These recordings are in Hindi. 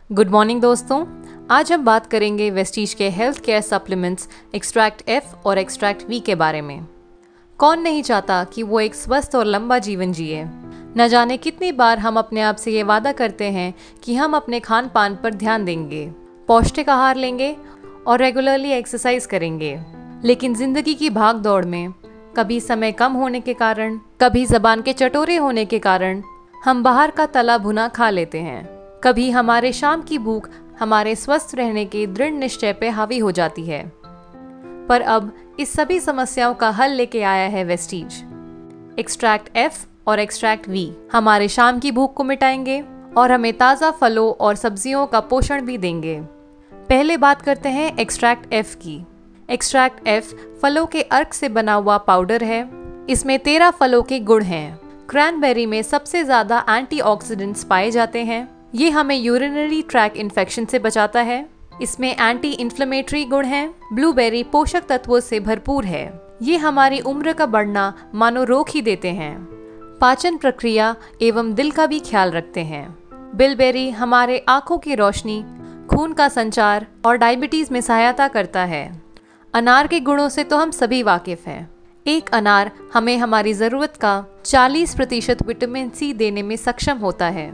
गुड मॉर्निंग दोस्तों, आज हम बात करेंगे वेस्टीज के health care supplements extract F और एक्सट्रैक्ट V के बारे में। कौन नहीं चाहता कि वो एक स्वस्थ और लंबा जीवन जिए। न जाने कितनी बार हम अपने आप से ये वादा करते हैं कि हम अपने खान पान पर ध्यान देंगे, पौष्टिक आहार लेंगे और रेगुलरली एक्सरसाइज करेंगे, लेकिन जिंदगी की भाग दौड़ में कभी समय कम होने के कारण, कभी जबान के चटोरे होने के कारण हम बाहर का तला भुना खा लेते हैं। कभी हमारे शाम की भूख हमारे स्वस्थ रहने के दृढ़ निश्चय पे हावी हो जाती है। पर अब इस सभी समस्याओं का हल लेके आया है वेस्टीज। एक्सट्रैक्ट F और एक्सट्रैक्ट V हमारे शाम की भूख को मिटाएंगे और हमें ताज़ा फलों और सब्जियों का पोषण भी देंगे। पहले बात करते हैं एक्सट्रैक्ट F की। एक्सट्रैक्ट F फलों के अर्क से बना हुआ पाउडर है। इसमें 13 फलों के गुण हैं। क्रैनबेरी में सबसे ज़्यादा एंटीऑक्सीडेंट्स पाए जाते हैं। ये हमें यूरिनरी ट्रैक इन्फेक्शन से बचाता है। इसमें एंटी इन्फ्लेमेटरी गुण हैं। ब्लूबेरी पोषक तत्वों से भरपूर है। ये हमारी उम्र का बढ़ना मानो रोक ही देते हैं। पाचन प्रक्रिया एवं दिल का भी ख्याल रखते हैं। बिलबेरी हमारे आँखों की रोशनी, खून का संचार और डायबिटीज में सहायता करता है। अनार के गुणों से तो हम सभी वाकिफ हैं। एक अनार हमें हमारी ज़रूरत का 40% विटामिन C देने में सक्षम होता है।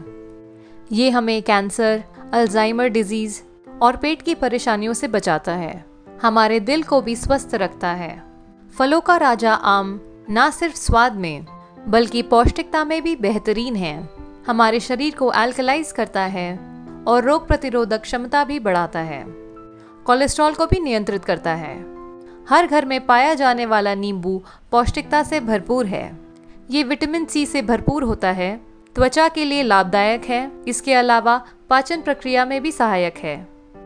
ये हमें कैंसर, अल्जाइमर डिजीज़ और पेट की परेशानियों से बचाता है। हमारे दिल को भी स्वस्थ रखता है। फलों का राजा आम ना सिर्फ स्वाद में बल्कि पौष्टिकता में भी बेहतरीन है। हमारे शरीर को एल्कलाइज करता है और रोग प्रतिरोधक क्षमता भी बढ़ाता है। कोलेस्ट्रॉल को भी नियंत्रित करता है। हर घर में पाया जाने वाला नींबू पौष्टिकता से भरपूर है। ये विटामिन C से भरपूर होता है, त्वचा के लिए लाभदायक है। इसके अलावा पाचन प्रक्रिया में भी सहायक है।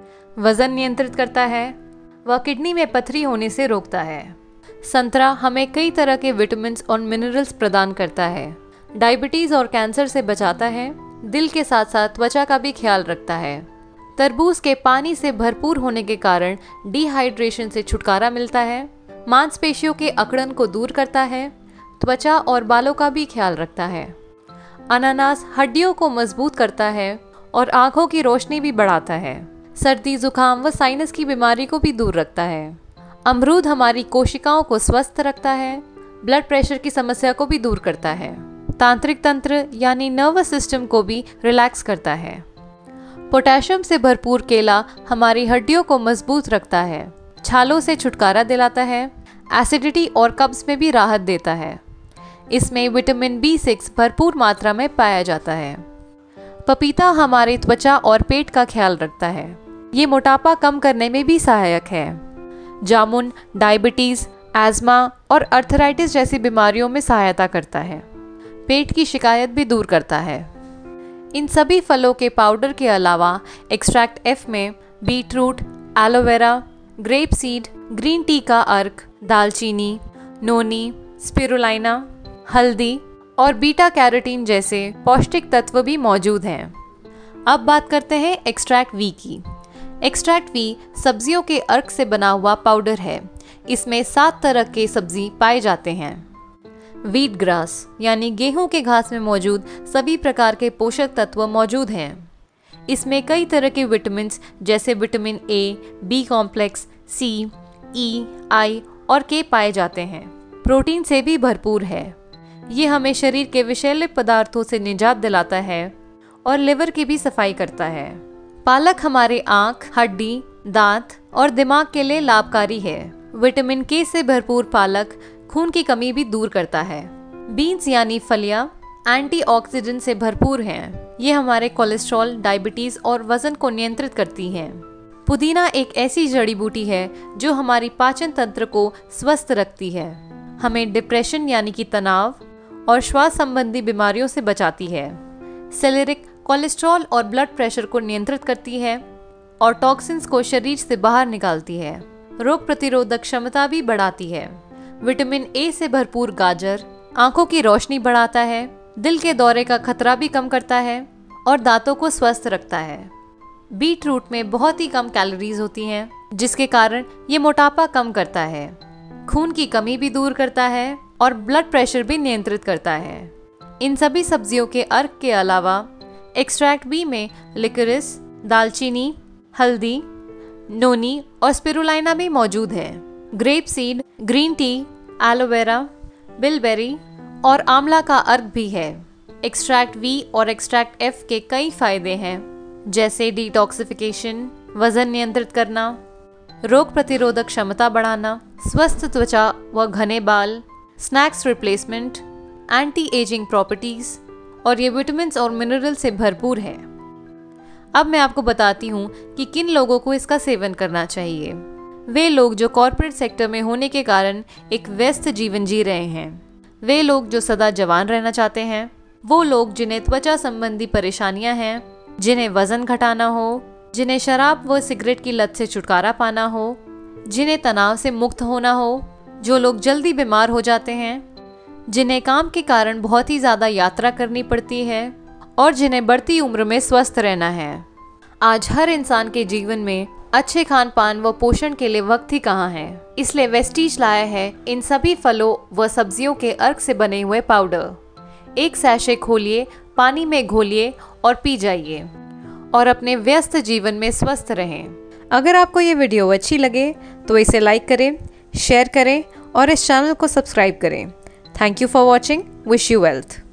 वजन नियंत्रित करता है व किडनी में पथरी होने से रोकता है। संतरा हमें कई तरह के विटामिन्स और मिनरल्स प्रदान करता है। डायबिटीज और कैंसर से बचाता है। दिल के साथ साथ त्वचा का भी ख्याल रखता है। तरबूज के पानी से भरपूर होने के कारण डिहाइड्रेशन से छुटकारा मिलता है। मांसपेशियों के अकड़न को दूर करता है। त्वचा और बालों का भी ख्याल रखता है। अनानास हड्डियों को मजबूत करता है और आंखों की रोशनी भी बढ़ाता है। सर्दी, जुकाम व साइनस की बीमारी को भी दूर रखता है। अमरूद हमारी कोशिकाओं को स्वस्थ रखता है। ब्लड प्रेशर की समस्या को भी दूर करता है। तांत्रिक तंत्र यानी नर्वस सिस्टम को भी रिलैक्स करता है। पोटेशियम से भरपूर केला हमारी हड्डियों को मजबूत रखता है। छालों से छुटकारा दिलाता है। एसिडिटी और कब्ज में भी राहत देता है। इसमें विटामिन B6 भरपूर मात्रा में पाया जाता है। पपीता हमारे त्वचा और पेट का ख्याल रखता है। ये मोटापा कम करने में भी सहायक है। जामुन डायबिटीज, एस्मा और अर्थराइटिस जैसी बीमारियों में सहायता करता है। पेट की शिकायत भी दूर करता है। इन सभी फलों के पाउडर के अलावा एक्सट्रैक्ट F में beetroot, aloe vera, grape seed, green tea का अर्क, दालचीनी, नोनी, स्पिरुलिना, हल्दी और बीटा कैरोटीन जैसे पौष्टिक तत्व भी मौजूद हैं। अब बात करते हैं एक्सट्रैक्ट V की। एक्सट्रैक्ट V सब्जियों के अर्क से बना हुआ पाउडर है। इसमें 7 तरह के सब्जी पाए जाते हैं। व्हीट ग्रास यानी गेहूं के घास में मौजूद सभी प्रकार के पोषक तत्व मौजूद हैं। इसमें कई तरह के विटामिन्स जैसे vitamin A, B complex, C, E, I और K पाए जाते हैं। प्रोटीन से भी भरपूर है। ये हमें शरीर के विषैले पदार्थों से निजात दिलाता है और लिवर की भी सफाई करता है। पालक हमारे आँख, हड्डी, दांत और दिमाग के लिए लाभकारी है। विटामिन K से भरपूर पालक खून की कमी भी दूर करता है। बीन्स यानी फलियां एंटीऑक्सीडेंट से भरपूर हैं। ये हमारे कोलेस्ट्रॉल, डायबिटीज और वजन को नियंत्रित करती हैं। पुदीना एक ऐसी जड़ी बूटी है जो हमारी पाचन तंत्र को स्वस्थ रखती है, हमें डिप्रेशन यानी कि तनाव और श्वास संबंधी बीमारियों से बचाती है। सेलेरिक कोलेस्ट्रॉल और ब्लड प्रेशर को नियंत्रित करती है और टॉक्सिन्स को शरीर से बाहर निकालती है। रोग प्रतिरोधक क्षमता भी बढ़ाती है। विटामिन A से भरपूर गाजर आंखों की रोशनी बढ़ाता है, दिल के दौरे का खतरा भी कम करता है और दांतों को स्वस्थ रखता है। बीटरूट में बहुत ही कम कैलोरीज होती हैं, जिसके कारण ये मोटापा कम करता है, खून की कमी भी दूर करता है और ब्लड प्रेशर भी नियंत्रित करता है। इन सभी सब्जियों के अर्क के अलावा एक्सट्रैक्ट V में लिकोरिस, दालचीनी, हल्दी, नोनी और स्पिरुलिना भी मौजूद है। Grape seed, green tea, aloe vera, bilberry और आंवला का अर्क भी है। एक्सट्रैक्ट वी और एक्सट्रैक्ट एफ के कई फायदे हैं, जैसे डिटॉक्सिफिकेशन, वजन नियंत्रित करना, रोग प्रतिरोधक क्षमता बढ़ाना, स्वस्थ त्वचा व घने बाल, snacks replacement, anti ageing properties और ये विटामिन और मिनरल से भरपूर है। अब मैं आपको बताती हूँ कि किन लोगों को इसका सेवन करना चाहिए। वे लोग जो कॉर्पोरेट सेक्टर में होने के कारण एक व्यस्त जीवन जी रहे हैं, वे लोग जो सदा जवान रहना चाहते हैं, वो लोग जिन्हें त्वचा संबंधी परेशानियां हैं, जिन्हें वजन घटाना हो, जिन्हें शराब व सिगरेट की लत से छुटकारा पाना हो, जिन्हें तनाव से मुक्त होना हो, जो लोग जल्दी बीमार हो जाते हैं, जिन्हें काम के कारण बहुत ही ज़्यादा यात्रा करनी पड़ती है और जिन्हें बढ़ती उम्र में स्वस्थ रहना है। आज हर इंसान के जीवन में अच्छे खान पान व पोषण के लिए वक्त ही कहाँ है, इसलिए वेस्टीज लाया है इन सभी फलों व सब्जियों के अर्क से बने हुए पाउडर। एक सैशे खोलिए, पानी में घोलिए और पी जाइए और अपने व्यस्त जीवन में स्वस्थ रहें। अगर आपको ये वीडियो अच्छी लगे तो इसे लाइक करें, शेयर करें और इस चैनल को सब्सक्राइब करें। Thank you for watching. Wish you wealth.